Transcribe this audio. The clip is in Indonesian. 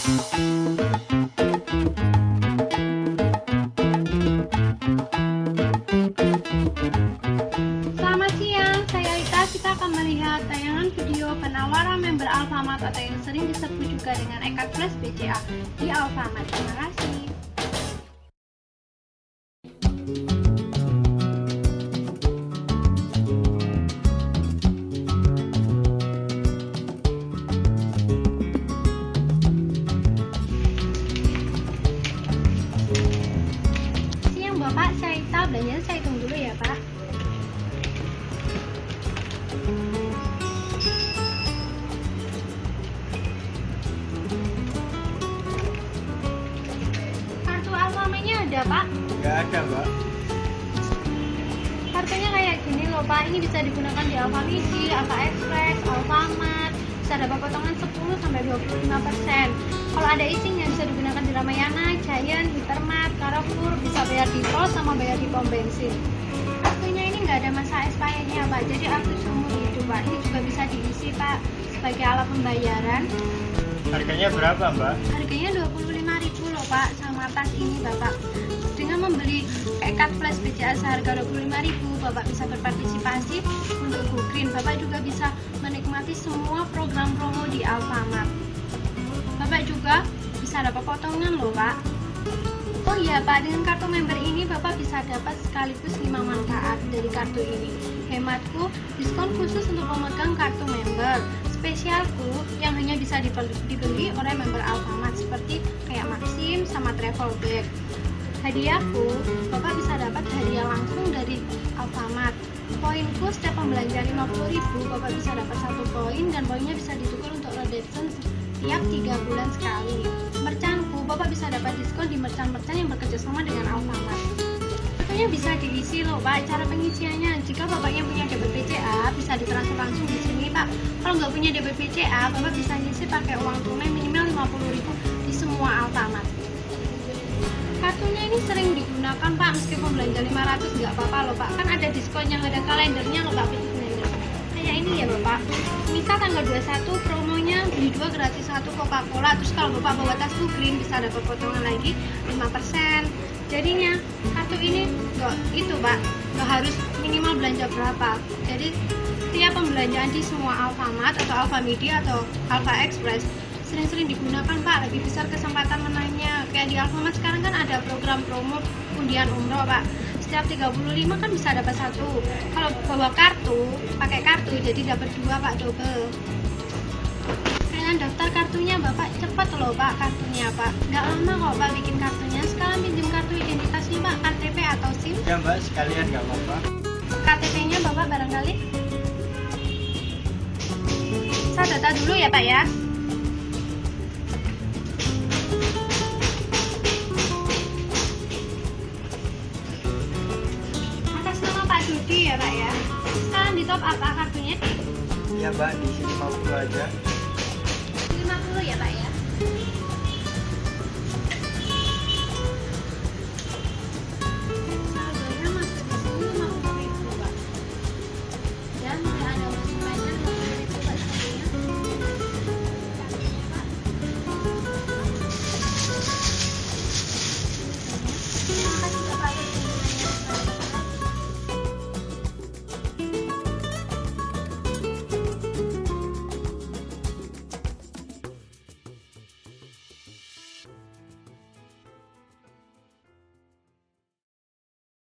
Selamat siang, saya Rita. Kita akan melihat tayangan video penawaran member Alfamart atau yang sering disebut juga dengan e-card flash BCA di Alfamart. Terima kasih. Siang Bapak, saya Rita. Belanjanya saya hitung dulu ya Pak. Kartu Alfamartnya ada Pak? Nggak ada, Mbak. Kartunya kayak gini loh Pak, ini bisa digunakan di Alfamidi, Alfa Express, Alfamart, bisa dapat potongan 10-25%. Kalau ada isinya bisa digunakan di Ramayana, Giant, Hypermart, Carrefour, bisa bayar di pos sama bayar di pom bensin. Kartunya ini nggak ada masa expirednya Pak, jadi aktif seumur hidup Pak. Ini juga bisa diisi Pak sebagai alat pembayaran. Harganya berapa, Mbak? Harganya 25.000 loh Pak, sama tas ini Bapak. Dengan membeli e-card flash BCA seharga 25.000, Bapak bisa berpartisipasi untuk Go Green. Bapak juga bisa menikmati semua program promo di Alfamart. Bapak juga bisa dapat potongan loh Pak. Oh iya Pak, dengan kartu member ini Bapak bisa dapat sekaligus 5 manfaat dari kartu ini. Hematku, diskon khusus untuk pemegang kartu member. Spesialku yang hanya bisa dibeli oleh member Alfamart seperti kayak Maxim sama travel bag. Hadiahku, Bapak bisa dapat hadiah langsung dari Alfamart. Poinku setiap pembelanja 50.000, Bapak bisa dapat 1 poin dan poinnya bisa ditukar untuk redemption tiap 3 bulan sekali. Merchanku, Bapak bisa dapat diskon di merchan-merchan yang bekerjasama dengan Alfamart. Tentunya bisa diisi loh Pak. Cara pengisiannya, jika Bapaknya punya debit BCA, bisa ditransfer langsung di sini Pak. Kalau nggak punya debit BCA, Bapak bisa ngisi pakai uang tunai minimal 50.000 di semua Alfamart. Kartunya ini sering digunakan Pak, meskipun belanja 500 nggak apa-apa loh Pak. Kan ada diskon yang ada kalendernya loh Pak. Kayak ini ya Bapak. Misal tanggal 21 promonya beli 2 gratis 1 Coca-Cola. Terus kalau Bapak bawa tas Go Green bisa dapat potongan lagi 5%. Jadinya kartu ini itu Pak, nggak harus minimal belanja berapa. Jadi setiap pembelanjaan di semua Alfamart atau Alfamidi atau Alfa Express sering-sering digunakan Pak, lebih besar kesempatan menangnya. Kayak di Alfamart sekarang kan ada program promo undian umroh Pak, setiap 35 kan bisa dapat 1. Kalau bawa kartu, pakai kartu jadi dapat 2 Pak, double. Kalian daftar kartunya Bapak, cepet loh Pak kartunya Pak, nggak lama kok Pak bikin kartunya. Sekarang pinjam kartu identitasnya Pak, KTP atau SIM. Ya Mbak, sekalian nggak apa-apa. KTP nya Bapak barangkali. Saya data dulu ya Pak ya. Judi ya Pak ya. Sekarang di top apa kartunya? Iya Mbak, diisi 50 aja. 50 ya Pak ya.